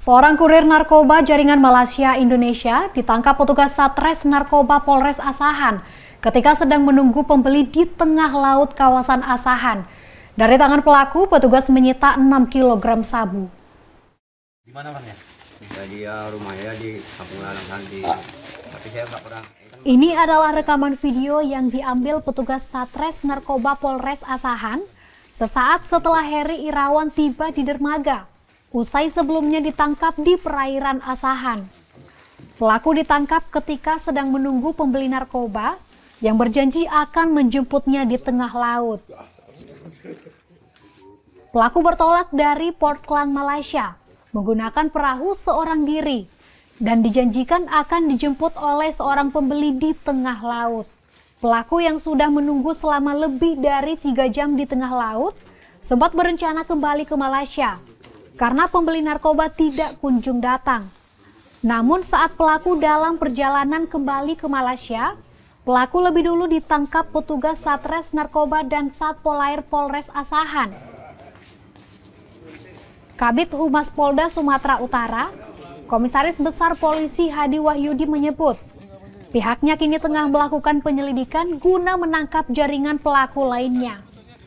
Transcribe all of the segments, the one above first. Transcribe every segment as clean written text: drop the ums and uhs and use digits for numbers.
Seorang kurir narkoba jaringan Malaysia Indonesia ditangkap petugas Satres Narkoba Polres Asahan ketika sedang menunggu pembeli di tengah laut kawasan Asahan. Dari tangan pelaku, petugas menyita 6 kg sabu. Di mana Mas ya? Di rumahnya di Kampung Lalang Sandi. Tapi saya nggak pernah. Ini adalah rekaman video yang diambil petugas Satres Narkoba Polres Asahan sesaat setelah Heri Irawan tiba di dermaga. Usai sebelumnya ditangkap di perairan Asahan. Pelaku ditangkap ketika sedang menunggu pembeli narkoba yang berjanji akan menjemputnya di tengah laut. Pelaku bertolak dari Port Klang, Malaysia, menggunakan perahu seorang diri dan dijanjikan akan dijemput oleh seorang pembeli di tengah laut. Pelaku yang sudah menunggu selama lebih dari 3 jam di tengah laut sempat berencana kembali ke Malaysia karena pembeli narkoba tidak kunjung datang. Namun saat pelaku dalam perjalanan kembali ke Malaysia, pelaku lebih dulu ditangkap petugas Satres Narkoba dan Satpol Air Polres Asahan. Kabid Humas Polda Sumatera Utara, Komisaris Besar Polisi Hadi Wahyudi menyebut, pihaknya kini tengah melakukan penyelidikan guna menangkap jaringan pelaku lainnya.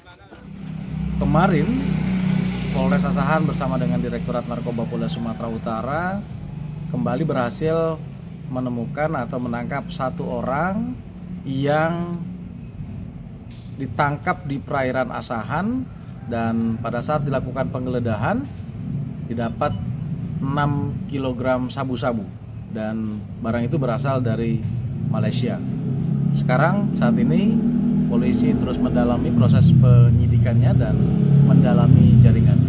Kemarin Polres Asahan bersama dengan Direktorat Narkoba Polda Sumatera Utara kembali berhasil menemukan atau menangkap 1 orang yang ditangkap di perairan Asahan, dan pada saat dilakukan penggeledahan didapat 6 kg sabu-sabu dan barang itu berasal dari Malaysia. Sekarang saat ini polisi terus mendalami proses penyidikannya dan mendalami jaringannya.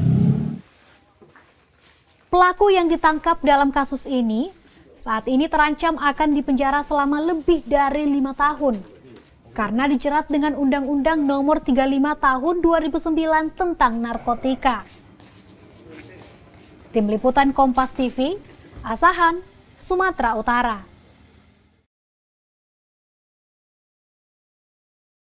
Pelaku yang ditangkap dalam kasus ini saat ini terancam akan dipenjara selama lebih dari 5 tahun karena dijerat dengan Undang-Undang Nomor 35 Tahun 2009 tentang narkotika. Tim Liputan Kompas TV, Asahan, Sumatera Utara.